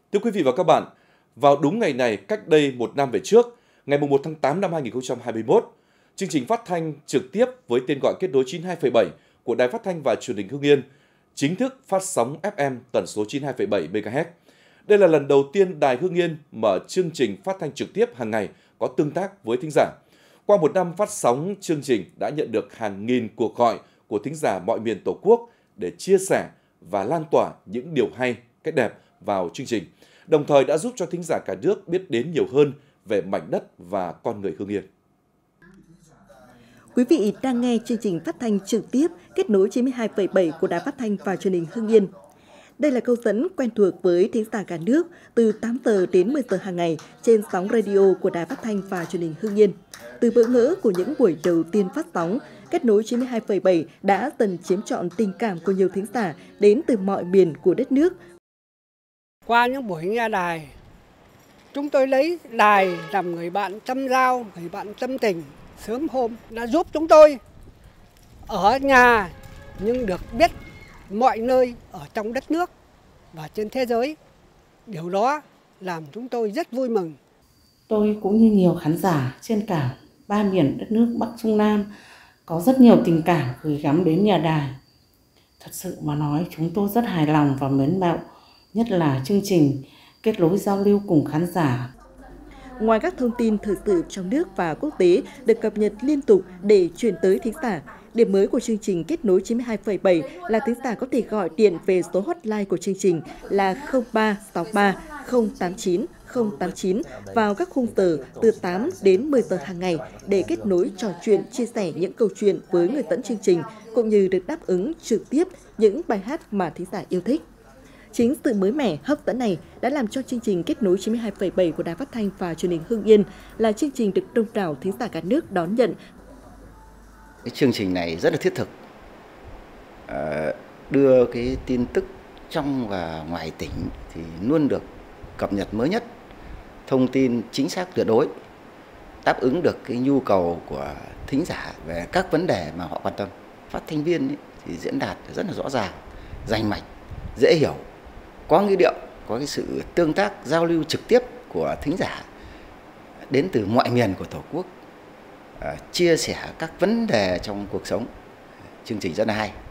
Thưa quý vị và các bạn, vào đúng ngày này cách đây một năm về trước, ngày 1 tháng 8 năm 2021, chương trình phát thanh trực tiếp với tên gọi Kết nối 92,7 của Đài Phát thanh và Truyền hình Hưng Yên chính thức phát sóng FM tần số 92,7 MHz. Đây là lần đầu tiên Đài Hưng Yên mở chương trình phát thanh trực tiếp hàng ngày có tương tác với thính giả. Qua một năm phát sóng, chương trình đã nhận được hàng nghìn cuộc gọi của thính giả mọi miền Tổ quốc để chia sẻ và lan tỏa những điều hay, cái đẹp vào chương trình, đồng thời đã giúp cho thính giả cả nước biết đến nhiều hơn về mảnh đất và con người Hưng Yên. Quý vị đang nghe chương trình phát thanh trực tiếp Kết nối 92,7 của Đài Phát thanh và Truyền hình Hưng Yên. Đây là câu dẫn quen thuộc với thính giả cả nước từ 8 giờ đến 10 giờ hàng ngày trên sóng radio của Đài Phát thanh và Truyền hình Hưng Yên. Từ bỡ ngỡ của những buổi đầu tiên phát sóng, Kết nối 92,7 đã dần chiếm trọn tình cảm của nhiều thính giả đến từ mọi miền của đất nước. Qua những buổi nghe đài, chúng tôi lấy đài làm người bạn tâm giao, người bạn tâm tình sớm hôm, đã giúp chúng tôi ở nhà nhưng được biết mọi nơi ở trong đất nước và trên thế giới. Điều đó làm chúng tôi rất vui mừng. Tôi cũng như nhiều khán giả trên cả ba miền đất nước Bắc Trung Nam có rất nhiều tình cảm gửi gắm đến nhà đài. Thật sự mà nói, chúng tôi rất hài lòng và mến mộ, nhất là chương trình kết nối giao lưu cùng khán giả. Ngoài các thông tin thời sự trong nước và quốc tế được cập nhật liên tục để truyền tới thính giả, điểm mới của chương trình Kết nối 92,7 là thính giả có thể gọi điện về số hotline của chương trình là 0363 089 089 vào các khung giờ từ 8 đến 10 giờ hàng ngày để kết nối trò chuyện, chia sẻ những câu chuyện với người dẫn chương trình, cũng như được đáp ứng trực tiếp những bài hát mà thính giả yêu thích. Chính sự mới mẻ, hấp dẫn này đã làm cho chương trình Kết nối 92,7 của Đài Phát thanh và Truyền hình Hưng Yên là chương trình được đông đảo thính giả cả nước đón nhận. Cái chương trình này rất là thiết thực, đưa cái tin tức trong và ngoài tỉnh thì luôn được cập nhật mới nhất, thông tin chính xác tuyệt đối, đáp ứng được cái nhu cầu của thính giả về các vấn đề mà họ quan tâm. Phát thanh viên thì diễn đạt rất là rõ ràng, rành mạch, dễ hiểu, có ngữ điệu, có cái sự tương tác giao lưu trực tiếp của thính giả đến từ mọi miền của Tổ quốc, chia sẻ các vấn đề trong cuộc sống. Chương trình rất là hay.